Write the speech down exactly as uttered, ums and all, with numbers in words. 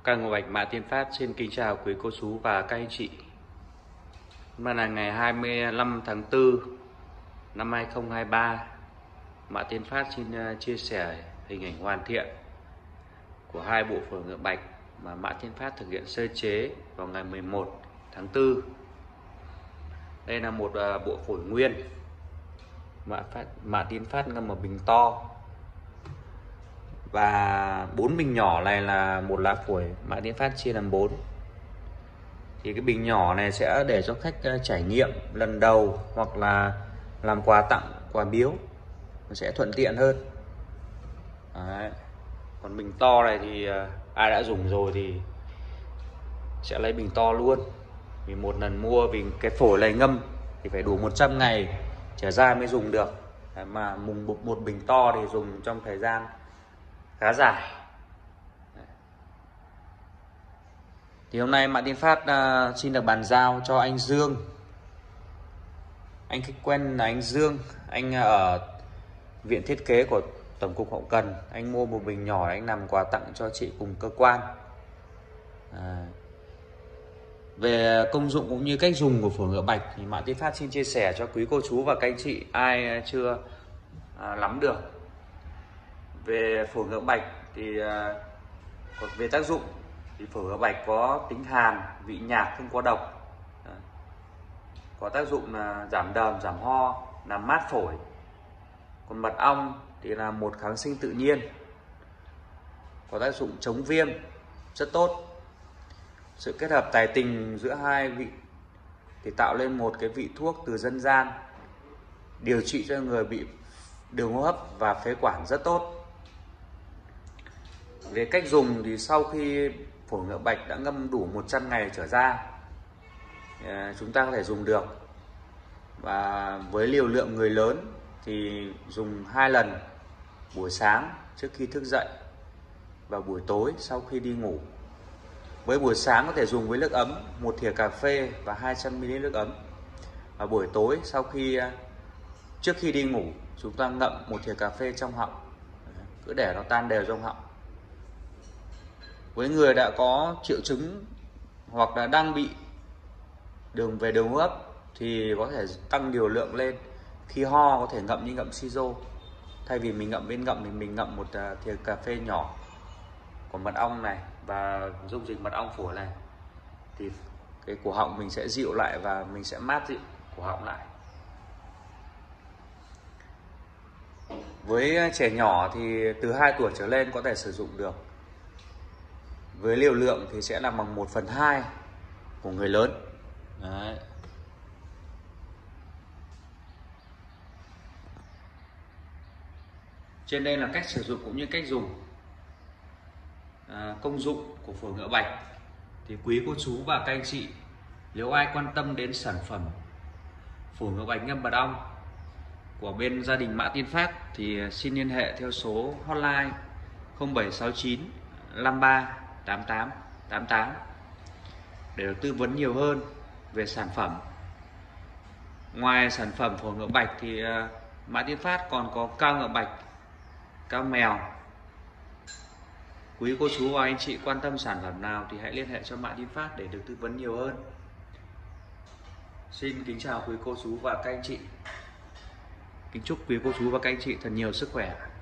Càng Ngọc Bạch Mã Tiến Phát xin kính chào quý cô chú và các anh chị. Hôm nay là ngày hai mươi lăm tháng tư năm hai nghìn không trăm hai mươi ba. Mã Tiến Phát xin chia sẻ hình ảnh hoàn thiện của hai bộ phổi ngựa bạch mà Mã Tiến Phát thực hiện sơ chế vào ngày mười một tháng tư. Đây là một bộ phổi nguyên Mã, Phát, Mã Tiến Phát ngâm ở bình to, và bốn bình nhỏ này là một lá phổi Mã Tiến Phát chia làm bốn. Thì cái bình nhỏ này sẽ để cho khách trải nghiệm lần đầu hoặc là làm quà tặng, quà biếu, nó sẽ thuận tiện hơn. Đấy. Còn bình to này thì ai đã dùng rồi thì sẽ lấy bình to luôn, vì một lần mua, vì cái phổi này ngâm thì phải đủ một trăm ngày trở ra mới dùng được. Đấy, mà mùng một, một bình to thì dùng trong thời gian khá dài. Đấy. Thì hôm nay Mã Tiến Phát uh, xin được bàn giao cho anh Dương. Anh khách quen là anh Dương, anh ở viện thiết kế của Tổng cục Hậu cần. Anh mua một bình nhỏ, anh làm quà tặng cho chị cùng cơ quan. À, về công dụng cũng như cách dùng của phổi ngựa bạch thì Mã Tiến Phát xin chia sẻ cho quý cô chú và các anh chị ai chưa à, nắm được. Về phổi ngựa bạch thì à, về tác dụng thì phổi ngựa bạch có tính hàn, vị nhạt, không có độc. À, có tác dụng là giảm đờm, giảm ho, làm mát phổi. Còn mật ong thì là một kháng sinh tự nhiên, có tác dụng chống viêm rất tốt. Sự kết hợp tài tình giữa hai vị thì tạo lên một cái vị thuốc từ dân gian, điều trị cho người bị đường hô hấp và phế quản rất tốt. Về cách dùng thì sau khi phổi ngựa bạch đã ngâm đủ một trăm ngày trở ra, chúng ta có thể dùng được. Và với liều lượng người lớn thì dùng hai lần, buổi sáng trước khi thức dậy và buổi tối sau khi đi ngủ. Với buổi sáng có thể dùng với nước ấm, một thìa cà phê và hai trăm mi li lít nước ấm. Và buổi tối sau khi trước khi đi ngủ, chúng ta ngậm một thìa cà phê trong họng, cứ để nó tan đều trong họng. Với người đã có triệu chứng hoặc là đang bị đường về đường hô hấp thì có thể tăng liều lượng lên. Khi ho có thể ngậm như ngậm siro, thay vì mình ngậm bên ngậm thì mình ngậm một thìa cà phê nhỏ của mật ong này và dung dịch mật ong phổi này, thì cái cổ họng mình sẽ dịu lại và mình sẽ mát dịu cổ họng lại. Với trẻ nhỏ thì từ hai tuổi trở lên có thể sử dụng được. Với liều lượng thì sẽ là bằng một phần hai của người lớn. Đấy. Trên đây là cách sử dụng cũng như cách dùng. À, công dụng của phổi ngựa bạch thì quý cô chú và các anh chị nếu ai quan tâm đến sản phẩm phổi ngựa bạch ngâm mật ong của bên gia đình Mã Tiến Phát thì xin liên hệ theo số hotline không bảy sáu chín năm ba tám tám tám tám để được tư vấn nhiều hơn về sản phẩm. Ngoài sản phẩm phổi ngựa bạch thì Mã Tiến Phát còn có cao ngựa bạch, cao mèo. Quý cô chú và anh chị quan tâm sản phẩm nào thì hãy liên hệ cho Mã Tiến Phát để được tư vấn nhiều hơn. Xin kính chào quý cô chú và các anh chị. Kính chúc quý cô chú và các anh chị thật nhiều sức khỏe.